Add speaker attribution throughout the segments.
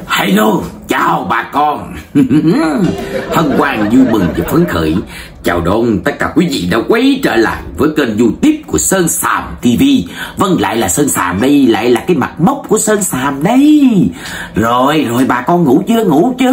Speaker 1: Hello, chào bà con. Hân hoan vui mừng và phấn khởi chào đón tất cả quý vị đã quay trở lại với kênh YouTube của Sơn Sàm TV. Vâng, lại là Sơn Sàm đây, lại là cái mặt mốc của Sơn Sàm đây. Rồi bà con ngủ chưa?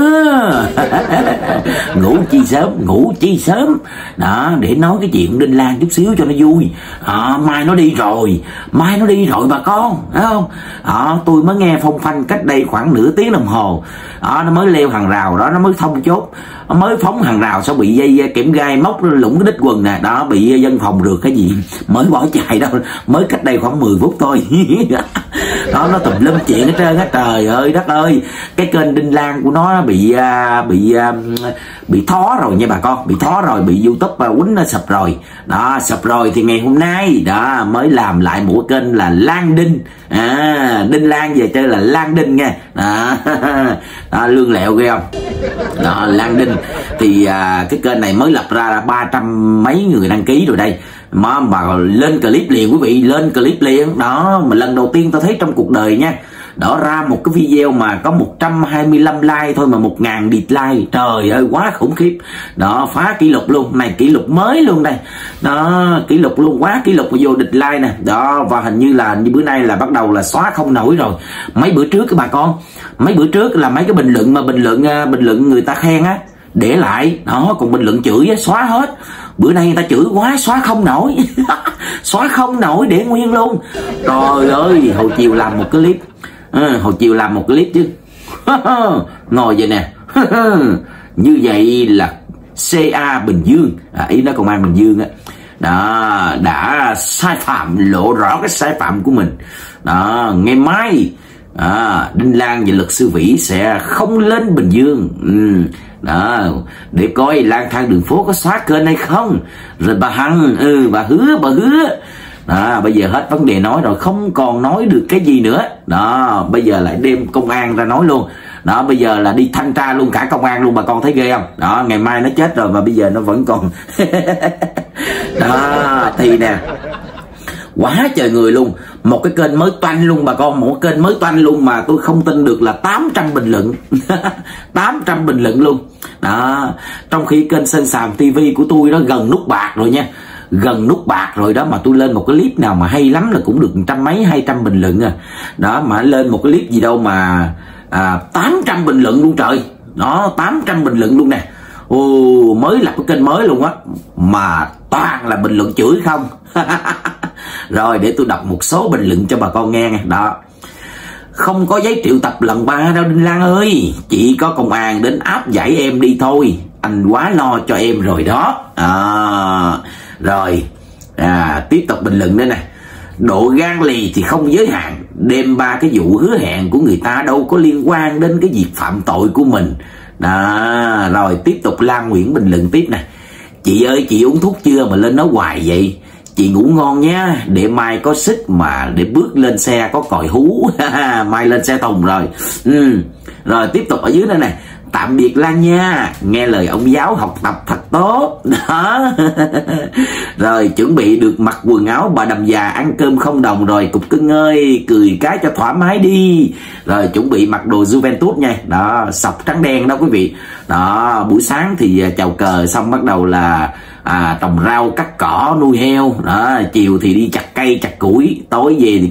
Speaker 1: Ngủ chi sớm. Đó, để nói cái chuyện Đinh Lan chút xíu cho nó vui. Mai nó đi rồi bà con, thấy không? Tôi mới nghe phong phanh cách đây khoảng nửa tiếng đồng hồ. Nó mới leo hàng rào đó, nó mới thông chốt, nó mới phóng hàng rào, sao bị dây kiểm gai móc lũng cái đít quần nè, đó bị dân phòng rượt cái gì, mới bỏ chạy đâu, mới cách đây khoảng 10 phút thôi. Đó, nó tùm lum chuyện hết trơn á, trời ơi đất ơi. Cái kênh Đinh Lan của nó bị thó rồi nha bà con, bị thó rồi, bị YouTube quýnh nó sập rồi. Đó, sập rồi thì ngày hôm nay đó mới làm lại một kênh là Lan Đinh. Đinh Lan về chơi là Lan Đinh nha. Đó, lương lẹo ghê không? Đó, Lan Đinh thì cái kênh này mới lập ra là 300 mấy người đăng ký rồi đây. Mà lên clip liền quý vị, lên clip liền. Đó, mà lần đầu tiên tôi thấy trong cuộc đời nha. Đó, ra một cái video mà có 125 like thôi mà 1000 dislike. Trời ơi, quá khủng khiếp. Đó, phá kỷ lục luôn. Này kỷ lục mới luôn đây. Đó, kỷ lục luôn, quá kỷ lục mà vô dislike nè. Đó, và hình như bữa nay là bắt đầu là xóa không nổi rồi. Mấy bữa trước các bà con, mấy bữa trước là mấy cái bình luận mà bình luận người ta khen á, để lại. Đó, còn bình luận chửi á, xóa hết. Bữa nay người ta chửi quá, xóa không nổi. Xóa không nổi, để nguyên luôn. Trời ơi, hồi chiều làm một cái clip. Hồi chiều làm một clip chứ. Ngồi vậy nè. Như vậy là CA Bình Dương, ý nó công an Bình Dương á, đó đã sai phạm, lộ rõ cái sai phạm của mình. Đó, ngày mai Đinh Lan và luật sư Vĩ sẽ không lên Bình Dương. Đó, để coi lang thang đường phố có xóa kênh hay không. Rồi bà Hằng, bà hứa. Đó, bây giờ hết vấn đề nói rồi, không còn nói được cái gì nữa. Đó, bây giờ lại đem công an ra nói luôn. Đó, bây giờ là đi thanh tra luôn cả công an luôn, bà con thấy ghê không? Đó, ngày mai nó chết rồi mà bây giờ nó vẫn còn. Đó, thì nè, quá trời người luôn. Một cái kênh mới toanh luôn bà con, một kênh mới toanh luôn mà tôi không tin được là 800 bình luận. 800 bình luận luôn. Đó, trong khi kênh Sơn Sàm TV của tôi đó gần nút bạc rồi nha, gần nút bạc rồi đó, mà tôi lên một cái clip nào mà hay lắm là cũng được 100 mấy 200 bình luận à. Đó, mà lên một cái clip gì đâu mà 800 bình luận luôn trời. Đó, 800 bình luận luôn nè. Mới lập cái kênh mới luôn á, mà toàn là bình luận chửi không. Rồi để tôi đọc một số bình luận cho bà con nghe nha. Đó, không có giấy triệu tập lần 3 đâu Đinh Lan ơi, chỉ có công an đến áp giải em đi thôi, anh quá lo cho em rồi đó. Rồi tiếp tục bình luận nữa nè. Độ gan lì thì không giới hạn, đem 3 cái vụ hứa hẹn của người ta đâu có liên quan đến cái việc phạm tội của mình. Đó, rồi tiếp tục Lan Nguyễn bình luận tiếp nè. Chị ơi, chị uống thuốc chưa mà lên nói hoài vậy? Chị ngủ ngon nhá, để mai có sức mà để bước lên xe có còi hú. Mai lên xe Tùng rồi. Rồi tiếp tục ở dưới đây nè. Tạm biệt Lan nha, nghe lời ông giáo học tập thật tốt. Đó. Rồi chuẩn bị được mặc quần áo bà đầm già ăn cơm không đồng rồi cục cưng ơi, cười cái cho thoải mái đi. Rồi chuẩn bị mặc đồ Juventus nha. Đó, sọc trắng đen đó quý vị. Đó, buổi sáng thì chào cờ xong bắt đầu là trồng rau cắt cỏ nuôi heo. Đó, chiều thì đi chặt cây chặt củi, tối về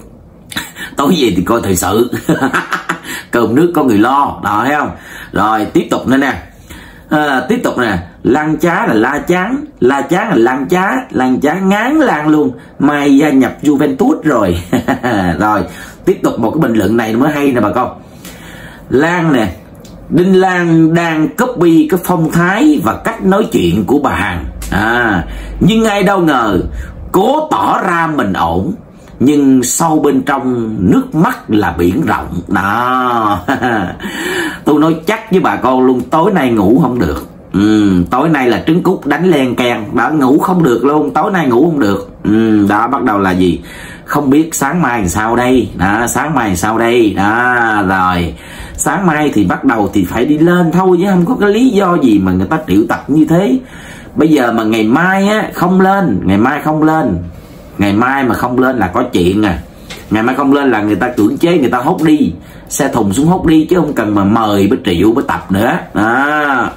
Speaker 1: thì coi thời sự. Cơm nước có người lo. Đó, thấy không? Rồi tiếp tục nữa nè. Tiếp tục nè. Lan Chá là la chán, la chán là lan chá, lan chá ngán lan luôn, mai gia nhập Juventus rồi. Rồi tiếp tục một cái bình luận này mới hay nè bà con. Lan nè, Đinh Lan đang copy cái phong thái và cách nói chuyện của bà Hằng. Nhưng ai đâu ngờ cố tỏ ra mình ổn, nhưng sâu bên trong nước mắt là biển rộng. Đó. Tôi nói chắc với bà con luôn, tối nay ngủ không được. Tối nay là trứng cút đánh len keng. Đó, ngủ không được luôn, tối nay ngủ không được. Đó, bắt đầu là gì? Không biết sáng mai làm sao đây. Đó, sáng mai làm sao đây. Đó, rồi sáng mai thì bắt đầu thì phải đi lên thôi, chứ không có cái lý do gì mà người ta triệu tập như thế. Bây giờ mà ngày mai á không lên, ngày mai không lên, ngày mai mà không lên là có chuyện à. ngày mai không lên là người ta cưỡng chế, người ta hốt đi, xe thùng xuống hốt đi, chứ không cần mà mời với Triệu với Tập nữa đó.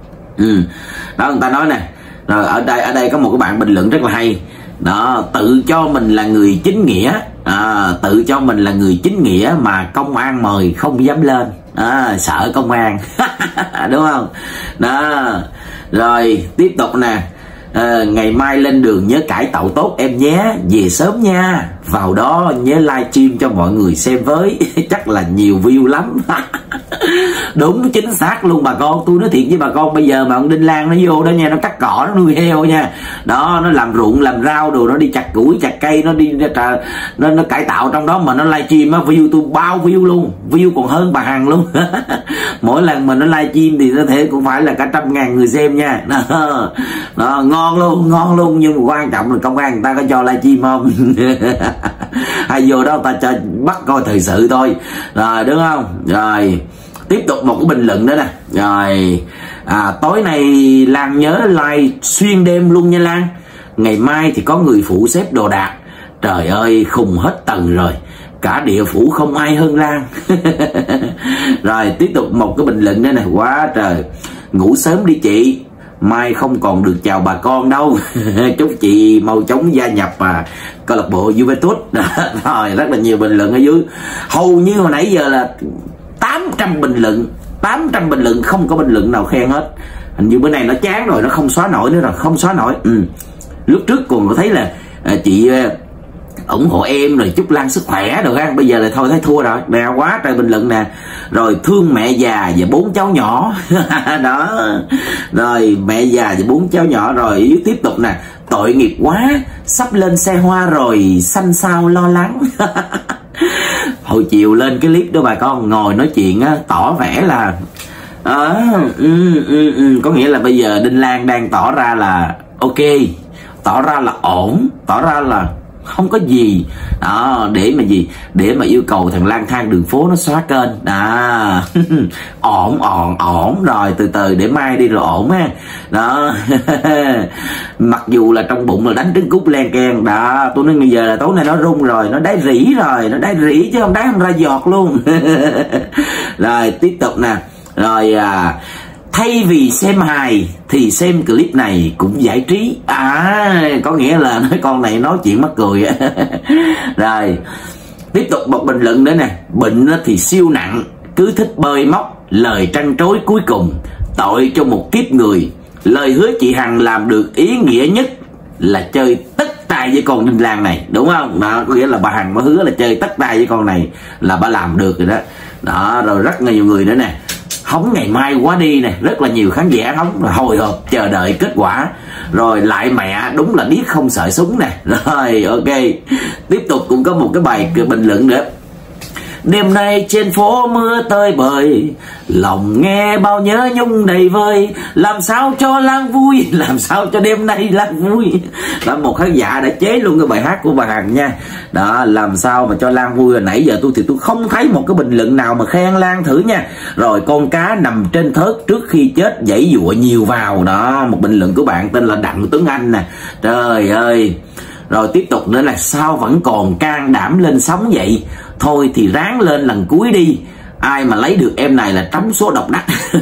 Speaker 1: Đó người ta nói nè. Rồi ở đây có một cái bạn bình luận rất là hay đó: tự cho mình là người chính nghĩa, tự cho mình là người chính nghĩa mà công an mời không dám lên, sợ công an. Đúng không đó. Rồi tiếp tục nè, ngày mai lên đường nhớ cải tạo tốt em nhé, về sớm nha, vào đó nhớ livestream cho mọi người xem với. Chắc là nhiều view lắm. Đúng chính xác luôn bà con. Tôi nói thiệt với bà con, bây giờ mà ông Đinh Lan nó vô đó nha, nó cắt cỏ, nó nuôi heo nha đó, nó làm ruộng làm rau đồ, nó đi chặt củi chặt cây, nó đi nó cải tạo trong đó mà nó livestream á, view tôi bao view luôn, view còn hơn bà Hằng luôn. Mỗi lần mà nó livestream thì có thể cũng phải là cả 100.000 người xem nha đó, ngon luôn, nhưng mà quan trọng là công an người ta có cho livestream không? Hay vô đó người ta cho bắt coi thời sự thôi, rồi đúng không? Rồi tiếp tục một cái bình luận đó nè. Rồi tối nay Lan nhớ like xuyên đêm luôn nha Lan, ngày mai thì có người phụ xếp đồ đạc. Trời ơi khùng hết tầng rồi, cả địa phủ không ai hơn Lan. Rồi tiếp tục một cái bình luận đó nè, quá trời: ngủ sớm đi chị, mai không còn được chào bà con đâu. Chúc chị mau chóng gia nhập câu lạc bộ Juventus. Rồi rất là nhiều bình luận ở dưới, hầu như hồi nãy giờ là 800 bình luận, 800 bình luận, không có bình luận nào khen hết. Hình như bữa nay nó chán rồi, nó không xóa nổi nữa rồi, không xóa nổi. Lúc trước còn có thấy là chị ủng hộ em rồi chúc Lan sức khỏe rồi ha, bây giờ là thôi thấy thua rồi nè, quá trời bình luận nè. Rồi thương mẹ già và 4 cháu nhỏ. Đó, rồi mẹ già và 4 cháu nhỏ. Rồi tiếp tục nè, tội nghiệp quá, sắp lên xe hoa rồi, xanh xao lo lắng. Hồi chiều lên cái clip đó bà con ngồi nói chuyện á, tỏ vẻ là có nghĩa là bây giờ Đinh Lan đang tỏ ra là ok, tỏ ra là ổn, tỏ ra là không có gì đó, để mà gì, để mà yêu cầu thằng lang thang đường phố nó xóa kênh đó. ổn rồi, từ từ để mai đi rồi ổn ha đó. Mặc dù là trong bụng là đánh trứng cút len keng đó, tôi nói bây giờ là tối nay nó rung rồi, nó đáy rỉ rồi, nó đáy rỉ chứ không đáy không ra giọt luôn. Rồi tiếp tục nè. Rồi thay vì xem hài thì xem clip này cũng giải trí. Có nghĩa là nói con này nói chuyện mắc cười. Rồi tiếp tục một bình luận nữa nè, bệnh thì siêu nặng, cứ thích bơi móc, lời trăn trối cuối cùng, tội cho một kiếp người. Lời hứa chị Hằng làm được ý nghĩa nhất là chơi tất tay với con Đinh Lan này, đúng không? Đó, có nghĩa là bà Hằng mới hứa là chơi tất tay với con này là bà làm được rồi đó. Đó, rồi rất nhiều người nữa nè, hóng ngày mai quá đi nè, rất là nhiều khán giả hóng hồi hộp chờ đợi kết quả. Rồi lại mẹ đúng là điếc không sợ súng nè. Rồi ok, tiếp tục cũng có một cái bài bình luận nữa: đêm nay trên phố mưa tơi bời, lòng nghe bao nhớ nhung đầy vơi, làm sao cho Lan vui, làm sao cho đêm nay Lan vui. Đó, một khán giả đã chế luôn cái bài hát của bà Hằng nha. Đó, làm sao mà cho Lan vui. Rồi nãy giờ tôi không thấy một cái bình luận nào mà khen Lan thử nha. Rồi con cá nằm trên thớt trước khi chết giãy giụa nhiều vào. Đó, một bình luận của bạn tên là Đặng Tuấn Anh nè. Trời ơi. Rồi tiếp tục nữa là sao vẫn còn can đảm lên sóng vậy, thôi thì ráng lên lần cuối đi, ai mà lấy được em này là trống số độc đắc.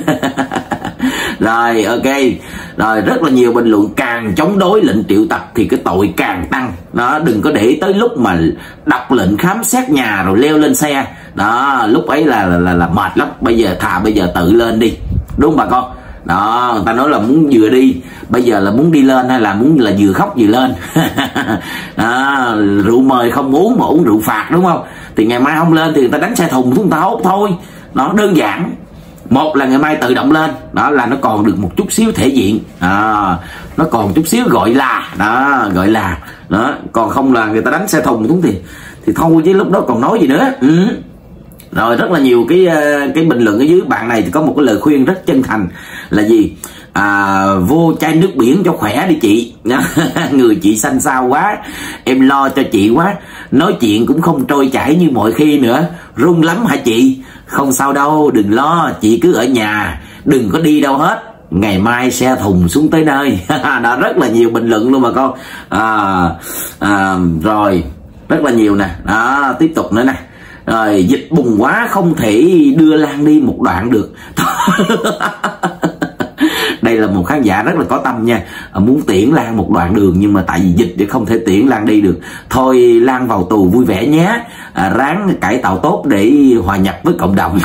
Speaker 1: Rồi ok, rồi rất là nhiều bình luận: càng chống đối lệnh triệu tập thì cái tội càng tăng đó, đừng có để tới lúc mà đọc lệnh khám xét nhà rồi leo lên xe đó, lúc ấy là mệt lắm. Bây giờ tự lên đi, đúng không bà con? Đó, người ta nói là muốn vừa đi, bây giờ là muốn đi lên hay là muốn là vừa khóc vừa lên. Đó, rượu mời không uống mà uống rượu phạt, đúng không? Thì ngày mai không lên thì người ta đánh xe thùng chúng ta hốt thôi. Nó đơn giản. Một là ngày mai tự động lên, đó là nó còn được một chút xíu thể diện, nó còn chút xíu gọi là đó, còn không là người ta đánh xe thùng chúng thì thôi, chứ lúc đó còn nói gì nữa. Rồi rất là nhiều cái bình luận ở dưới. Bạn này thì có một cái lời khuyên rất chân thành là gì? Vô chai nước biển cho khỏe đi chị. Người chị xanh xao quá, em lo cho chị quá, nói chuyện cũng không trôi chảy như mọi khi nữa, run lắm hả chị? Không sao đâu, đừng lo, chị cứ ở nhà, đừng có đi đâu hết, ngày mai xe thùng xuống tới nơi. Đó, rất là nhiều bình luận luôn mà con. Rồi rất là nhiều nè. Đó, tiếp tục nữa nè. Rồi dịch bùng quá không thể đưa Lan đi một đoạn được. Đây là một khán giả rất là có tâm nha, muốn tiễn Lan một đoạn đường nhưng mà tại vì dịch thì không thể tiễn Lan đi được. Thôi Lan vào tù vui vẻ nhé, ráng cải tạo tốt để hòa nhập với cộng đồng.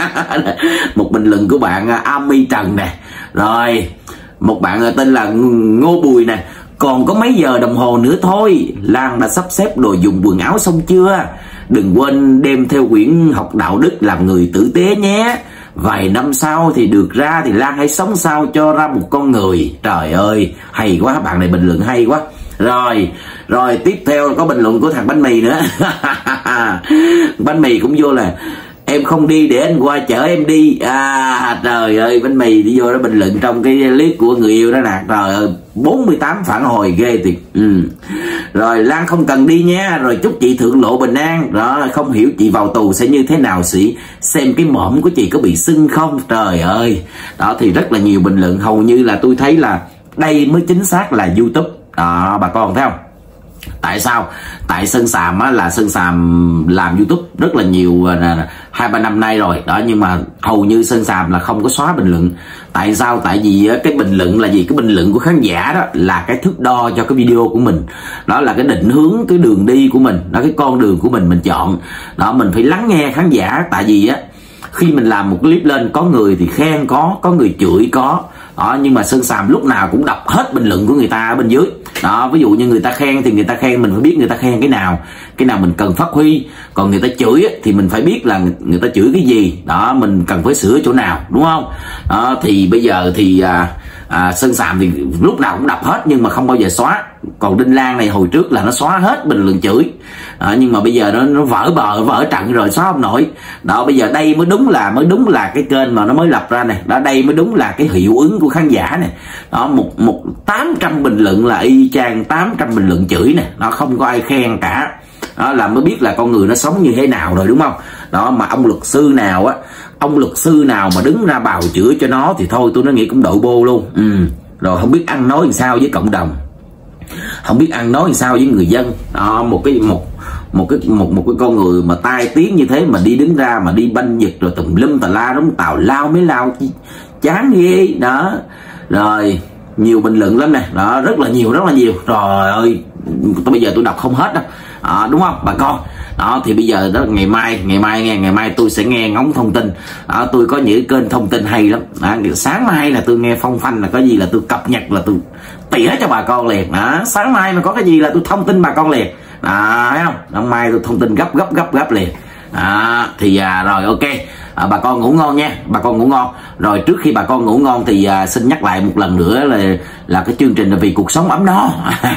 Speaker 1: Một bình luận của bạn Ami Trần nè. Rồi một bạn tên là Ngô Bùi nè. Còn có mấy giờ đồng hồ nữa thôi, Lan đã sắp xếp đồ dùng quần áo xong chưa? Đừng quên đem theo quyển học đạo đức làm người tử tế nhé. Vài năm sau thì được ra thì Lan hãy sống sao cho ra một con người. Trời ơi, hay quá, bạn này bình luận hay quá. Rồi tiếp theo có bình luận của thằng Bánh Mì nữa. Bánh Mì cũng vô là em không đi để anh qua chở em đi. Trời ơi, Bánh Mì đi vô đó bình luận trong cái clip của người yêu đó nè. Trời ơi, 48 phản hồi ghê thiệt. Rồi Lan không cần đi nha. Rồi chúc chị thượng lộ bình an. Đó, không hiểu chị vào tù sẽ như thế nào, sĩ xem cái mõm của chị có bị sưng không. Trời ơi. Đó thì rất là nhiều bình luận, hầu như là tôi thấy là đây mới chính xác là YouTube. Đó, bà con thấy không? Tại sao? Tại Sơn Sàm á, là Sơn Sàm làm YouTube rất là nhiều 2-3 năm nay rồi đó, nhưng mà hầu như Sơn Sàm là không có xóa bình luận. Tại sao? Tại vì cái bình luận là gì? Cái bình luận của khán giả đó là cái thước đo cho cái video của mình, đó là cái định hướng, cái đường đi của mình, đó, cái con đường của mình chọn đó. Mình phải lắng nghe khán giả, tại vì á khi mình làm một clip lên, có người thì khen có người chửi có đó, nhưng mà Sơn Sàm lúc nào cũng đọc hết bình luận của người ta ở bên dưới đó. Ví dụ như người ta khen thì người ta khen, mình phải biết người ta khen cái nào mình cần phát huy. Còn người ta chửi thì mình phải biết là người ta chửi cái gì đó, mình cần phải sửa chỗ nào, đúng không? Đó, thì bây giờ thì Sơn Sàm thì lúc nào cũng đọc hết nhưng mà không bao giờ xóa. Còn Đinh Lan này hồi trước là nó xóa hết bình luận chửi, nhưng mà bây giờ nó vỡ trận rồi, xóa không nổi. Đó, bây giờ đây mới đúng là cái kênh mà nó mới lập ra này. Đó, đây mới đúng là cái hiệu ứng của khán giả này. Đó, một 800 bình luận là y chang 800 bình luận chửi nè, nó không có ai khen cả. Đó là mới biết là con người nó sống như thế nào rồi, đúng không? Đó, mà ông luật sư nào mà đứng ra bào chữa cho nó thì thôi tôi nó nghĩ cũng đội bô luôn. Rồi không biết ăn nói làm sao với cộng đồng, không biết ăn nói làm sao với người dân. Đó, một cái con người mà tai tiếng như thế mà đi đứng ra mà đi banh giật rồi tùm lum tà la, đúng tào lao mấy lao chán ghê đó. Rồi nhiều bình luận lắm nè, đó rất là nhiều. Trời ơi, bây giờ tôi đọc không hết đâu, đúng không bà con? Đó thì bây giờ đó, ngày mai tôi sẽ nghe ngóng thông tin. Đó, tôi có những kênh thông tin hay lắm. Sáng mai là tôi nghe phong phanh, là có gì là tôi cập nhật, là tôi tỉa cho bà con liền. Sáng mai mà có cái gì là tôi thông tin bà con liền. Thấy không? Hôm mai tôi thông tin gấp liền. Thì rồi ok. Bà con ngủ ngon nha, bà con ngủ ngon. Rồi trước khi bà con ngủ ngon thì xin nhắc lại một lần nữa là cái chương trình là vì cuộc sống ấm no.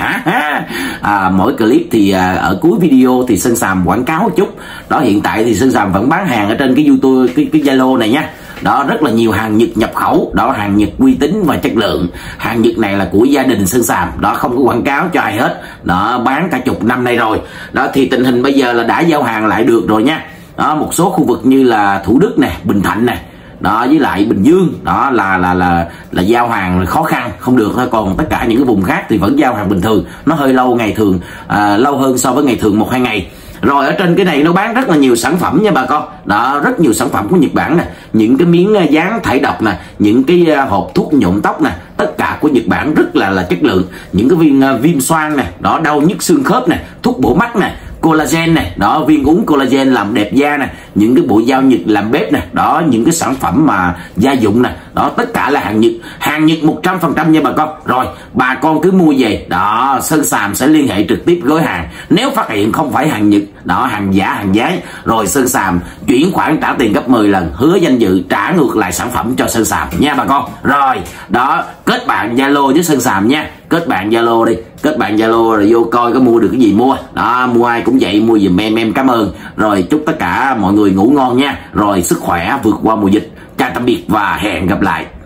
Speaker 1: Mỗi clip thì ở cuối video thì Sơn Sàm quảng cáo một chút. Đó, hiện tại thì Sơn Sàm vẫn bán hàng ở trên cái YouTube, cái Zalo này nha. Đó, rất là nhiều hàng Nhật nhập khẩu, đó, hàng Nhật uy tín và chất lượng. Hàng Nhật này là của gia đình Sơn Sàm, đó, không có quảng cáo cho ai hết. Đó, bán cả chục năm nay rồi. Đó thì tình hình bây giờ là đã giao hàng lại được rồi nha. Đó, một số khu vực như là Thủ Đức nè, Bình Thạnh nè, đó, với lại Bình Dương, đó là giao hàng khó khăn không được thôi. Còn tất cả những cái vùng khác thì vẫn giao hàng bình thường, nó hơi lâu, ngày thường lâu hơn so với ngày thường 1-2 ngày. Rồi ở trên cái này nó bán rất là nhiều sản phẩm nha bà con. Đó, rất nhiều sản phẩm của Nhật Bản nè, những cái miếng dán thải độc nè, những cái hộp thuốc nhuộm tóc nè, tất cả của Nhật Bản rất là chất lượng. Những cái viên viêm xoang nè, đó, đau nhức xương khớp nè, thuốc bổ mắt nè, collagen nè, đó, viên uống collagen làm đẹp da nè, những cái bộ dao Nhật làm bếp nè, đó, những cái sản phẩm mà gia dụng nè, đó, tất cả là hàng Nhật 100% nha bà con. Rồi bà con cứ mua về, đó, Sơn Sàm sẽ liên hệ trực tiếp gói hàng. Nếu phát hiện không phải hàng Nhật, đó, hàng giả, hàng nhái, rồi Sơn Sàm chuyển khoản trả tiền gấp 10 lần, hứa danh dự trả ngược lại sản phẩm cho Sơn Sàm nha bà con. Rồi đó, kết bạn Zalo với Sơn Sàm nha, kết bạn Zalo đi, kết bạn Zalo rồi vô coi có mua được cái gì mua. Đó, mua ai cũng vậy, mua giùm em cảm ơn. Rồi chúc tất cả mọi người ngủ ngon nha, rồi sức khỏe vượt qua mùa dịch. Chào tạm biệt và hẹn gặp lại.